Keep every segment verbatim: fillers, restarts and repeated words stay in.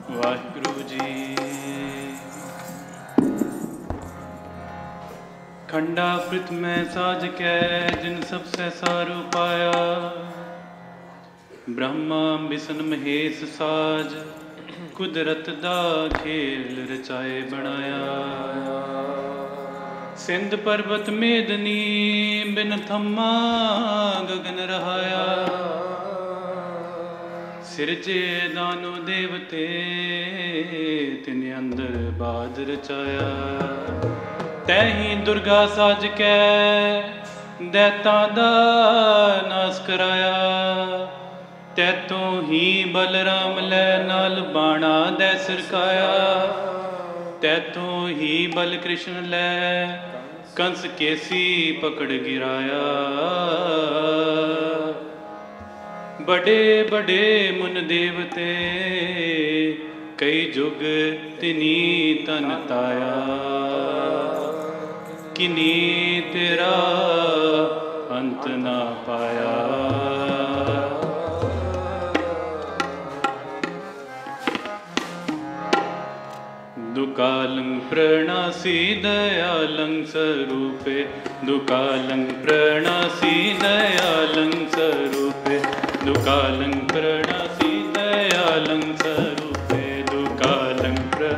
वाहिगुरु जी। खंडा पृथ में साज कै जिन सब सहसारू पाया, ब्रह्मा बिसन महेश साज कुदरत दा खेल रचाए बनाया। सिंध पर्वत मेदनी बिन थम्मा गगन रहाया, सिरजे दानो देवते तिन अंदर बाद रचाया। तैही दुर्गा साज कै दैता दा नाश कराया, तैतों ही बलराम लै नाल बाणा दै सिरकाया। तैतों ही बल कृष्ण लै कंस केसी पकड़ गिराया। बड़े बड़े मुन देवते कई जुग तिनी तन ताया, किनी तेरा अंत ना पाया। दुकालं प्रणासी दयालं स्वरूपे, दुकालं प्रणासी दयालं स्वरूपे, दुकालं प्रणासी दयालं स्वरूपे, दुकालं प्र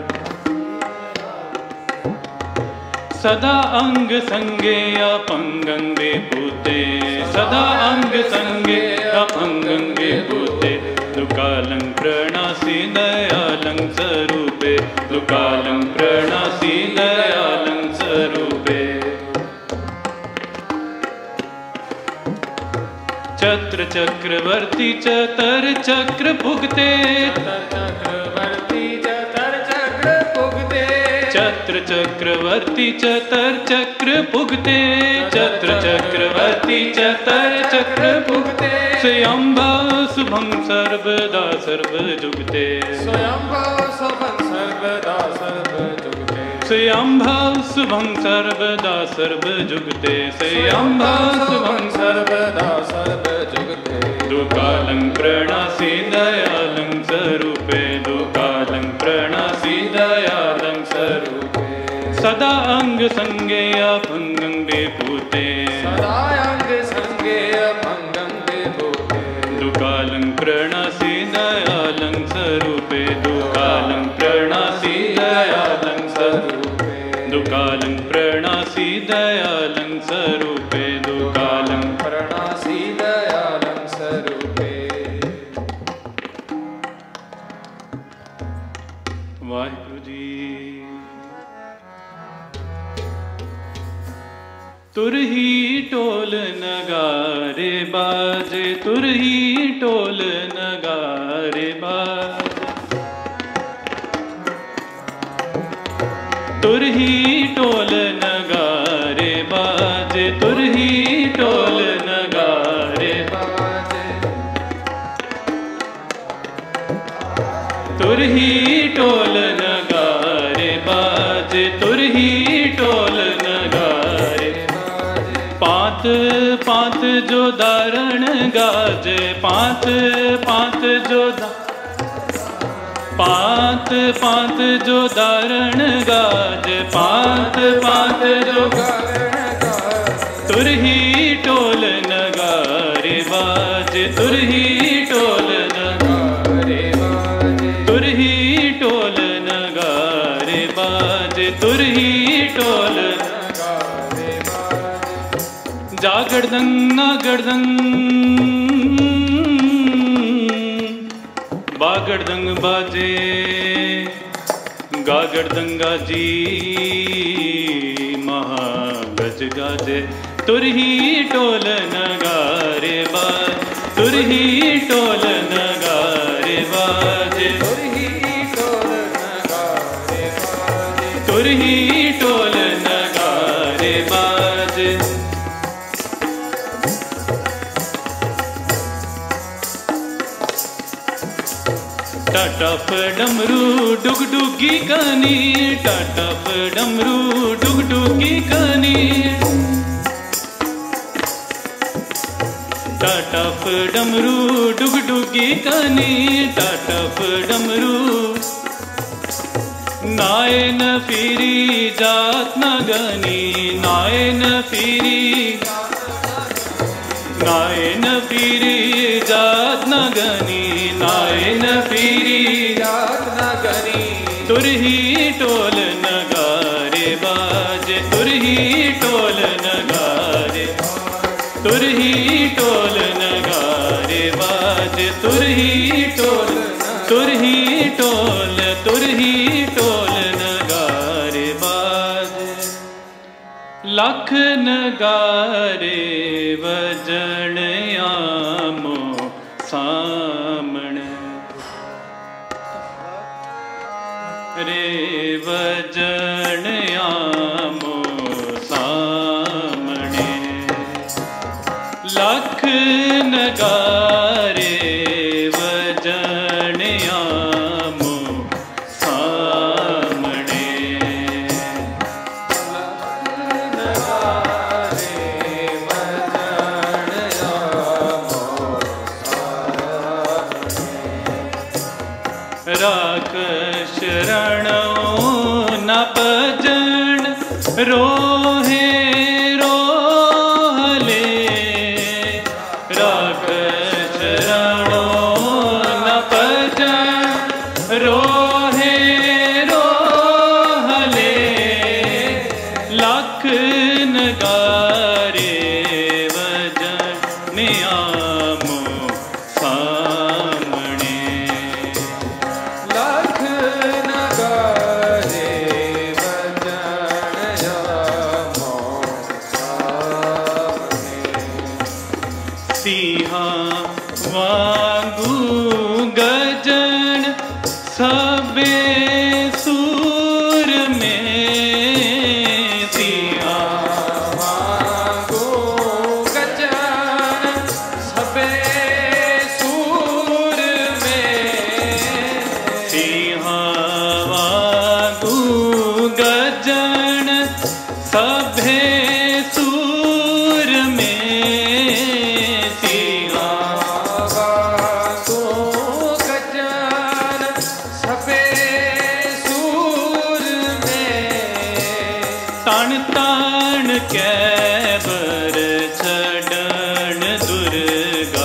सदा अंग संगे अपंगंगे भूते, सदा अंग संगे अपंगंगे भूते। दुकालं प्रणासी दयालं स्वरूपे, दुकालं प्रणासी दयालं स्वरूपे। छत्र चक्रवर्ती चतर चक्र भुगते, चक्रवर्ती चतर चक्र भुगते, छत्र चक्रवर्ती चतर चक्र भुगते, छत्र चक्रवर्ती चतर चक्र भुगते। स्वयंभा शुभं सर्वदा सर्व जुगते, स्वयंभा शुभं सर्वदा सर्व जुगते, स्वयंभा शुभं सर्वदा सर्व जुगते, स्वयंभा शुभं सर्वदा सर्व जुगते। दुकालं प्रणासी दयालं स्वरूपे, दुकालं प्रणासी दयालं स्वरूपे। सदा अंग संगे अपंगं विभूते, सदा अंग संगे अपंगं विभूते। दुकालं प्रणासी दयालं स्वरूपे, दुकालं प्रणासी दयालं स्वरूपे, दुकालं प्रणासी दयालं स्वरूपे, दुकालं प्रणासी दयालं स्वरूपे। वाहिगुरु जी। तुरही टोल नगारे बाजे, तुरही टोल नगारे बाजे, तुरही टोल नगारे बाजे, तुरही टोल नगारे बाजे, तुरही टोल नगारे बाजे, तुरही टोल नगारे। पात पात जो दारण गाजे, पात पात जो दा पात पात जो दारण गाजे, पात पात जो दारण गाजे। तुरही टोल नगारे बाजे, तुरही टोल नगारे बाजे, तुरही टोल नगारे बाजे, तुरही टोल नगारे बाजे। जागरदंग नागरदंग बागड़दंग बाजे, गागड़दंगा जी महागज गाजे। तुरही टोल नगारे बाज, तुरही टोल नगारे बाजे, तुरही टोल नगारे बाजे, तुरही टोल नगारे बाजे। टाटप डमरू डुग डुगी कनी, टाटप डमरू डुग डुगी कनी, टाटप डमरू डुग डुगी कनी, टाटप डमरू नाय न फिरी जात न गनी, नाय न फिरी नाय न फिरी जात न गनी, नाय न फिरी जात न गनी। तुरही टोल नगारे बाजे, तुरही टोल नगारे, तुरही टोल नगारे बाजे, तुरही टोल, तुरही टोल, तुरही टोल नगारे बाजे। लख नगारे वजण आमो सामने, रे वजण आमो सामने। लख नगारे वजण आमो सामने, राख शरणों न भजन रोहे रोहले, राख शरणों न भजन रोहे रोहले। लख नगारे वजन आमो सामने, लख नगारे वजन आमो सामने। सिंहा वांगू गजन सबे सूर में, सिंहा वांगू गजन सबे सूर में। सिंहा वांगू गजन सभे सूर में, सिंहा वांगू गजन सबे सूर में। तान तान कैबर छड़न दुर्गा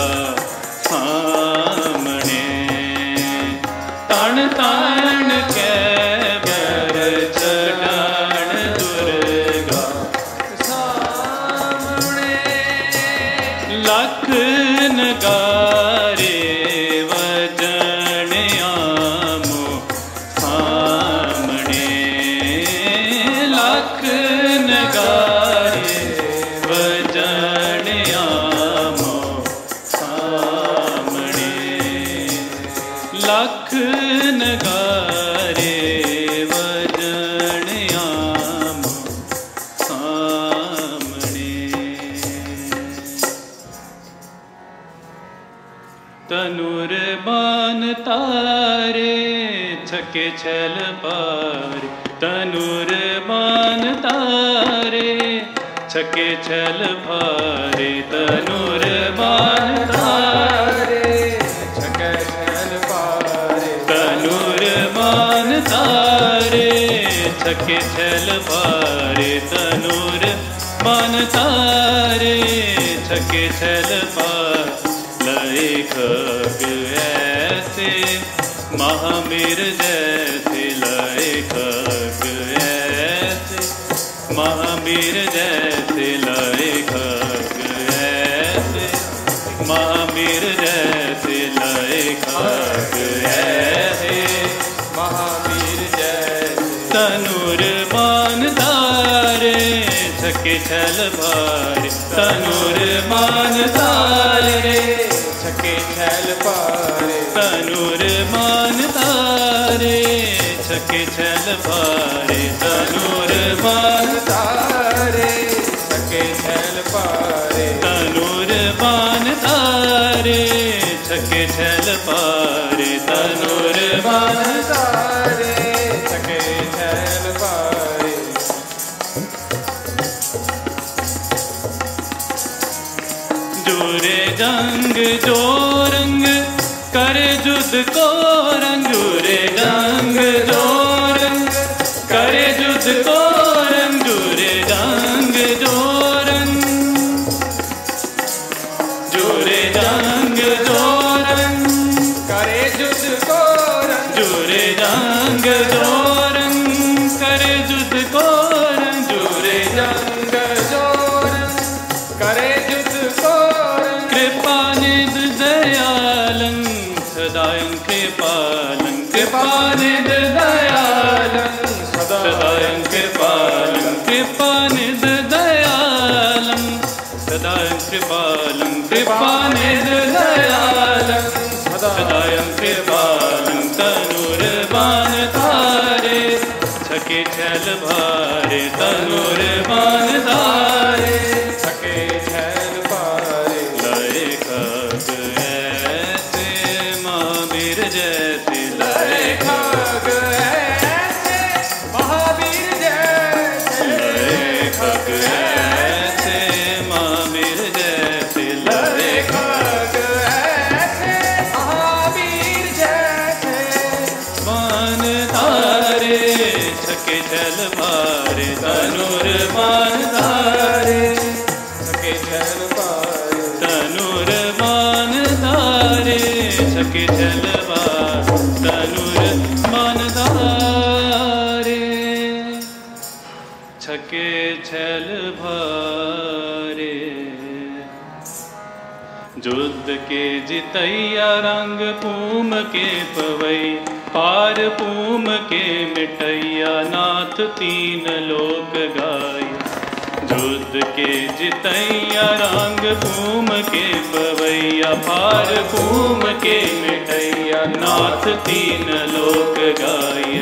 सामने, तान तान कैबर छड़न दुर्गा सामने। लख नगारे वजन आमो सामने, लख नगारे वजन आमो सामने। लख नगारे वजन आमो सामने। तनुर बान तारे छके छल पारे, तनुर बान तारे छके छल पारे, तनुर बान तारे छके छल पारे। तनुर बान तारे छके छल पारे, तनुर बान तारे छके छल पारे। लय खग ऐसे महावीर जैसे, लय खग ऐसे महावीर जैसे, लय खग ऐसे महावीर जैसे, लय खग ऐसे महावीर जैसे। तनुर बान तारे छके छल भारे, तनुर बान तारे छके छल पारे। तनुर बान तारे छके छल भारे, तनुर बान तारे छके छल पारे। तनुर बान तारे छके छल पारे, तनुर बान तारे छके छल पारे। जोरे जंग जो रंग कर जुद को रंग, रे जंग जो रंग कृपा निध दयालं सदायं कृपालं तनुर्बान धारे छके छल भारे तनुर्बान धारे छके छल भारे लय खग ऐसे महावीर जैसे लय खग ऐसे महावीर जैसे लय खग ऐसे महावीर जैसे लय खग ऐसे महावीर जैसे मान धारे छके छल भारे तनुर्बान धारे छके छल भारे तनुर्बान धारे छके छल भार तनुर्बान धारे छके छल भारे युद्ध के जितैया रंग पूम के पवई पार पूम के मिटैया नाथ तीन लोक गाय युद्ध के जितैया रंग पूम के पवैया पार पूम के मिटैया नाथ तीन लोक गाय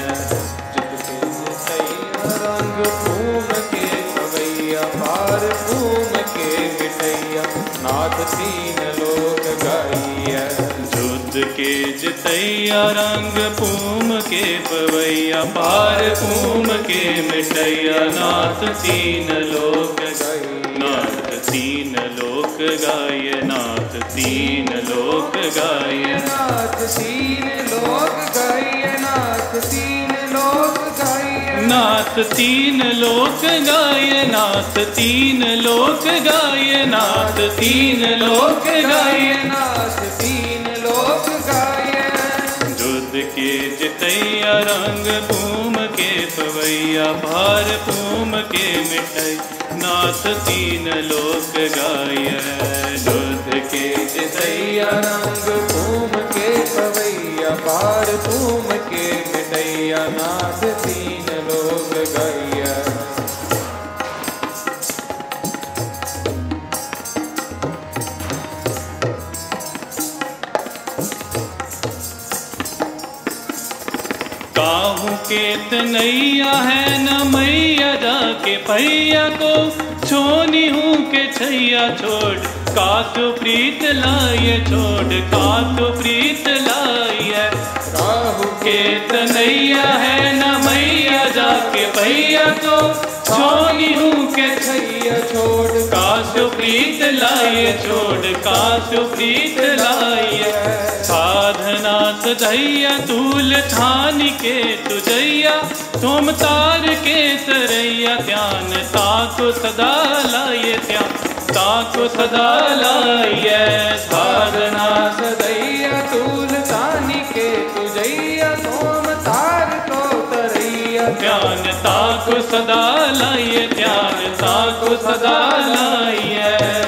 रंग फूम के पवैया पार फूम के मिटैया नाथ तीन लोक गाइया युद्ध के जितैया रंग पूम के पवैया पार पूम के मिटैया नाथ तीन लोक नाथ तीन लोक गाय नाथ तीन लोक गाय नाथ तीन लोक गाइया नाथ तीन लोक गाइया नाथ तीन लोक गाय नाथ तीन लोक गाय नाथ तीन लोक गाय नाथ तीन लोक गाइया युद्ध के जितैया रंग पूम के पवैया भार पूम के मिटै नाथ तीन लोक गाय युद्ध के जितैया रंग फूम के पवैया पार फूम के मिटैया नाथ तीन लोक गाइया काहू के तनैया है न मैया जाके भैया को छोनी हूँ के छैया छोड़ कातो प्रीत लाए छोड़ कातो प्रीत लाए राहु के तनैया है न मैया जाके भैया को छोनी हूँ के छैया छोड़ काशो प्रीत लाए छोड़ काशो प्रीत लाए साधना सदैया तूल थान के तुझैया तुम तार के तरैया ध्यान ताको सदा लाए ध्यान ताको सदा लाए साधना सदैया तूल तानी के तुझैया सोम तार को तरैया ध्यान ताको सदा लाए ध्यान ताको सदा लाए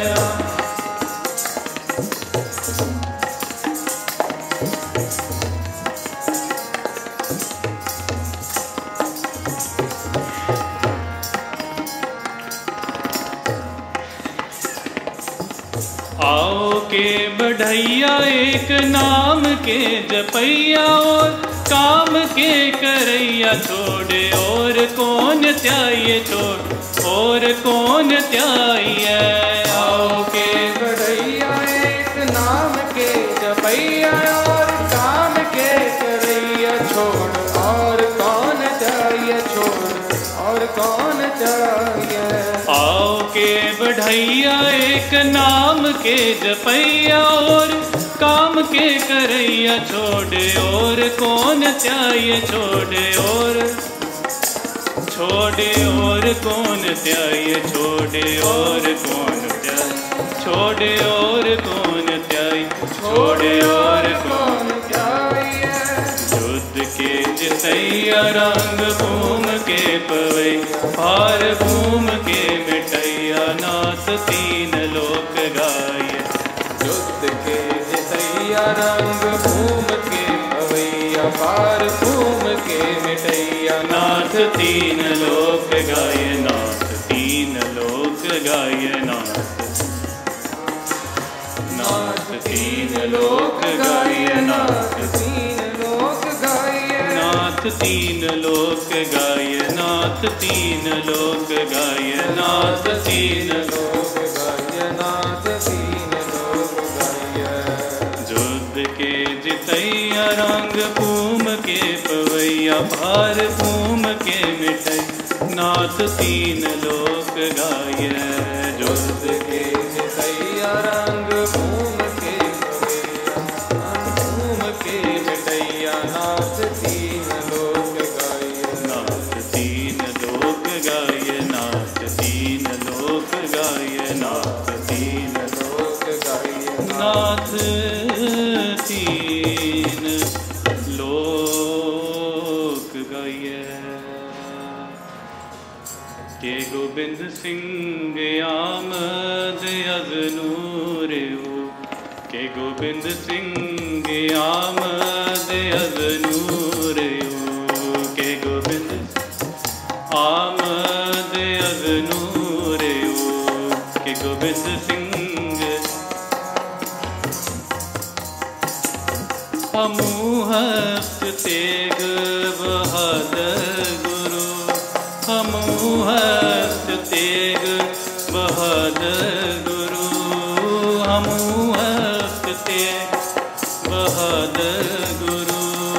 आओ के बढ़ैया एक नाम के जपैया और काम के करैया छोड़े और कौन त्याये छोड़ और कौन त्याये आओ के बढ़ैया एक नाम के जपैया और काम के करैया छोड़ और कौन चाहिए छोड़ और कौन चाहिए आओ के बढ़ैया एक नाम के जपैया और काम के करैया छोड़े और कौन चाहिए छोड़े और छोड़े और कौन त्याये छोड़े और कौन त्याये छोड़े और कौन त्याये छोड़े और कौन चाहिए युद्ध के जितैया रंग भूम के पवै हार भूम के मिटैया नाथ तीन लोक गाय युद्ध के जितैया रंग भूम के पवैया पार भूम के मिटैया नाथ तीन लोक गाय नाथ तीन लोक गाय नाथ तीन लोक गाय नाथ, तीन लोक गाय नाथ तीन लोक गाय नाथ, तीन लोक गाय नाथ, तीन लोक गाय नाथ, तीन लोक गाय। युद्ध के जितैया रंग पूम के पवैया, भार पूम के मिटै नाथ, तीन लोक गाय। युद्ध के जितैया रंग भूम के पवैया, भूम के मिटैया नाथ, तीन लोक गाय। नाथ तीन लोक गाय नाथ, तीन लोक गाय नाथ, तीन लोक गाय नाथ, तीन लोक गाय। के गोबिंद सिंह आमद अजनूर हो, के गोबिंद सिंह आमद अजनूर हो, के गोबिंद आमद अजनूर हो, के गोबिंद सिंह हमूहत तेग बहादुर गुरु, हमूहत तेग बहादुर गुरु, हमूहत तेग बहादुर गुरु,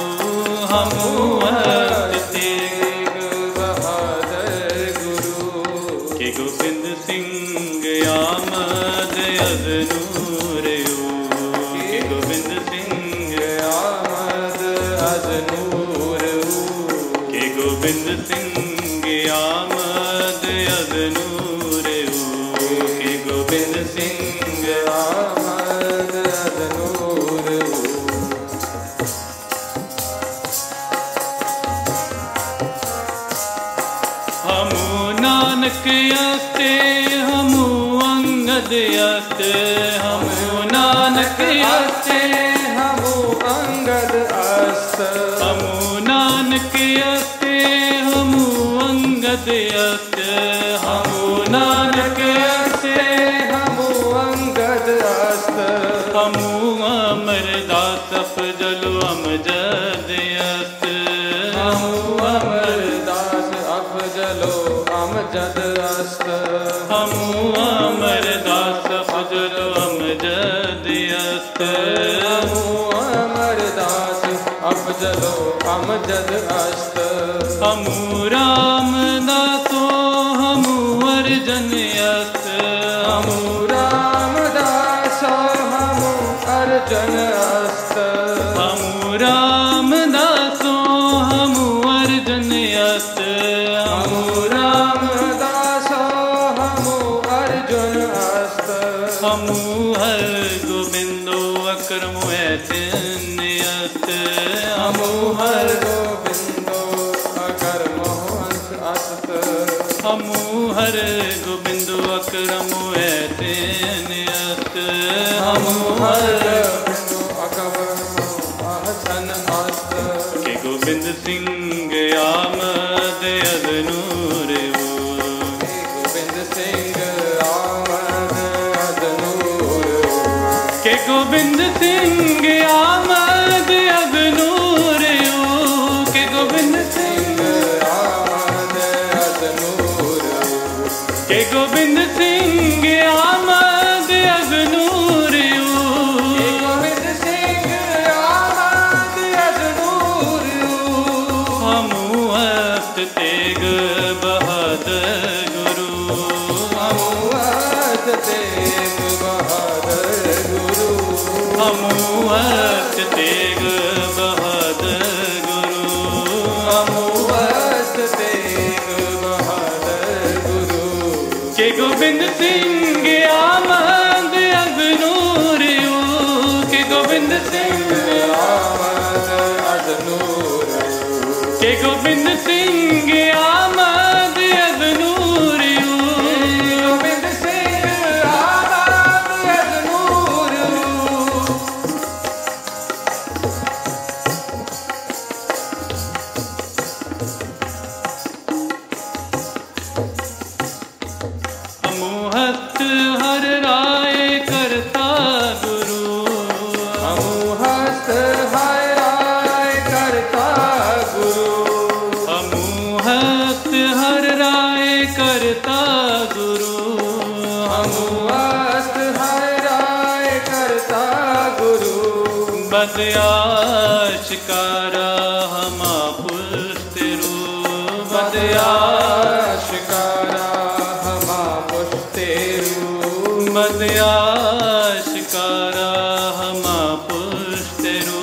हमूहत तेग बहादुर गुरु। के गोबिंद सिंह आमद अजनूर हो, के गोबिंद सिंह आमद अजनूर हो, के गोबिंद सिंह आमद अजनूर हो, के गोबिंद सिंह आमद अजनूर हो। हमू नानक अस्ते, हमू अंगद अस्ते, हमू नानक अस्ते, हमू अंगद अस्त, हमू नानक अस्ते, हमू अंगद अस्ते, हमू नानक अस्ते, हमू अंगद अस्त, हमू अमरदास अफजल अमजद अस्ते, हमू अमरदास अफजलो अमजद अस्त, हमू अमरदास अफजल अमजद अस्ते, हमू अमरदास अफजलो अमजद अस्त, हमू रामदासो हमू अर्जन अस्ते, हमू हमू रामदास हमू अर्जन अस्त, हमू रामदासो हमू अर्जन अस्ते, हमू रामदास हमू अर्जुन अस्त, हमू हर गोबिंदो अकरम ऐतिन्य अस्ते, हमू हर गोविंदो अकर मोहंस अस्त, हमू हर गोबिंदो अकरम ऐतिन्य अस्ते, हमू हमू हर हर गोविंदो अकर मोहसन अस्त, के गोबिंद सिंह आमद अजनूर हो, गोविंद सिंह आमद अजनूर हो, के गोबिंद सिंह आमद अजनूर हो, के गोबिंद सिंह आमद अजनूर हो, के गोबिंद सिंह आमद अजनूर हो, गोविंद सिंह आमद अजनूर हो, हमू हस्त तेग बहादुर गुरु, हमू हस्त तेग बहादुर गुरु, हमू हस्त तेग बहादुर गुरु, हमू हस्त तेग बहादुर गुरु, के गोबिंद सिंह आमद अजनूर हो, के गोबिंद सिंह आमद अजनूर हो, के गोबिंद सिंह आमद अजनूर हो, गोविंद सिंह आमद अजनूर हो, हमू हस्त हर राय करता गुरु, मदयाशिकारा हमा पुष्टेरु मदयाशिकारा हमा पुष्टेरु मदयाशिकारा हमा पुष्टेरु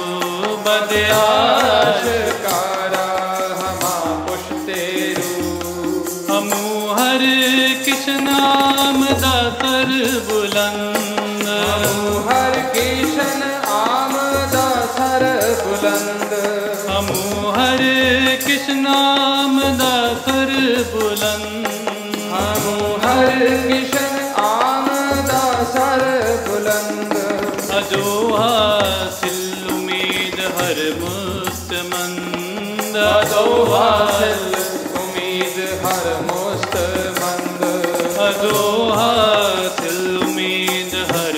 मदयाशिकारा हमा पुष्टेरु हमू हर कृष्ण नाम दातर बुलंद हर कृष्ण आमदा सर बुलंद हमू हर कृष्ण नाम दातर बुलंद हमू हर कृष्ण आमदा सर बुलंद अजो हासिल उम्मीद हर मुस्तमंद अजो हासिल उम्मीद हर मुस्तमंद अजो हासिल उम्मीद हर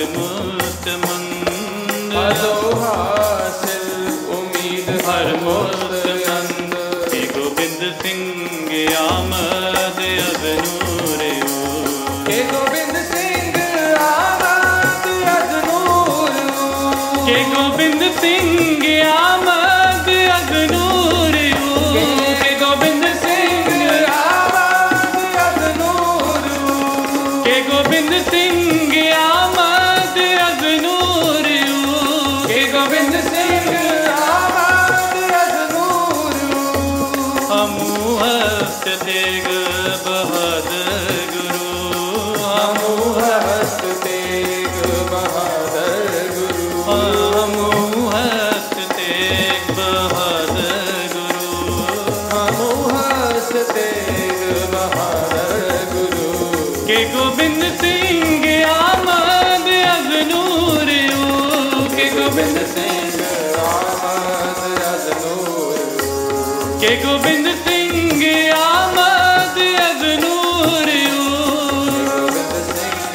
मुस्तमंद अजो हासिल उम्मीद हर मुस्तमंद के गोविंद सिंह आमद अगनूर के गोविंद सिंह आमद अगनूर के गोविंद सिंह आमद अगनूर के गोविंद सिंह आमद अगनूर के गोविंद सिंह आमद अगनूर के गोविंद सिंह आमद अगनूर हमू हस्त तेग बहादुर गुरु हमू हस्त तेग बहादुर गुरु हमू हस्त तेग बहादुर गुरु हमू हस्त तेग बहादुर गुरु के गोविंद सिंह आमद अगनूर के गोविंद सिंह आमद अगनूर के गोविंद सिंह आमद अगनूर गोविंद सिंह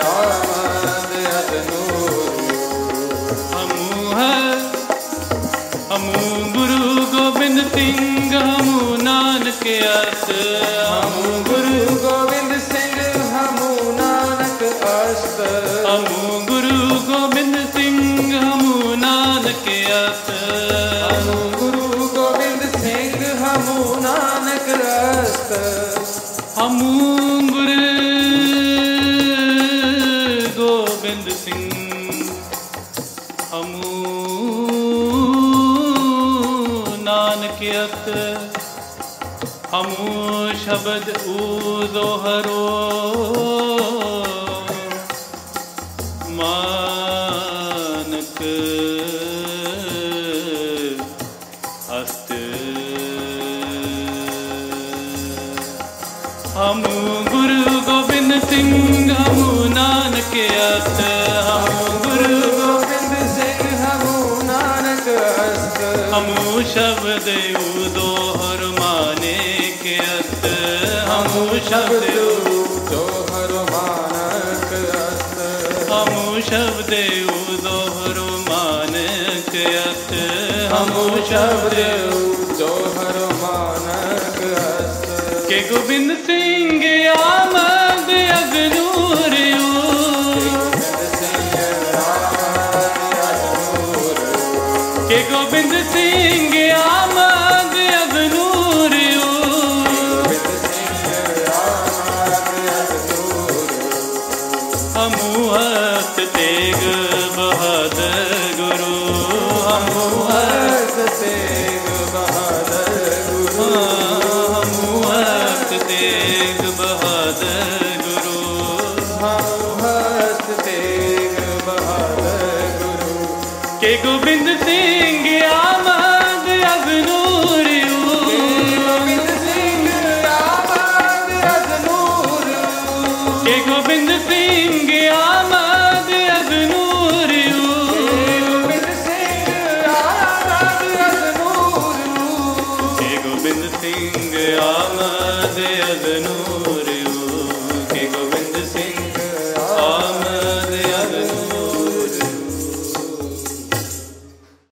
आमद अगनूर हमू है हमू गुरु गोविंद सिंह हमू नानक अस हमू गुरु गोविंद सिंह हमू नानक अस्त हमू गुरु गोविंद सिंह हमू नानक अस हमू गुरु गोविंद सिंह हमू नानक अस्त हमू गुरु गोविंद सिंह हमू नानक अस हमू शब्द ऊजो हरो मानक अस्त हमू गुरु गोविंद सिंह हमू नानक अस्त हमू गुरु गोविंद सिंह हमू नानक अस्त हमू शब्द दोहर माने के अस्त हमू शब्द जो हर मानक अस्त हमू शब्द दोहर मानक अस्त हमू शब्द जो हर मानक अस्त के गोविंद सिंह आमद अगनूर के गोविंद सिंह आमद अगनूर हमू हस्त तेग बहादुर गुरु हमू हस्त तेग बहादुर गुरु हमू हस्त तेग बहादुर गुरु हमू हस्त तेग बहादुर गुरु के गोविंद सिंह आमद अगनूर गोविंद सिंह आमद अगनूर के गोविंद सिंह आमद अगनूर गोविंद सिंह आमद अगनूर के गोविंद सिंह आमद अगनूर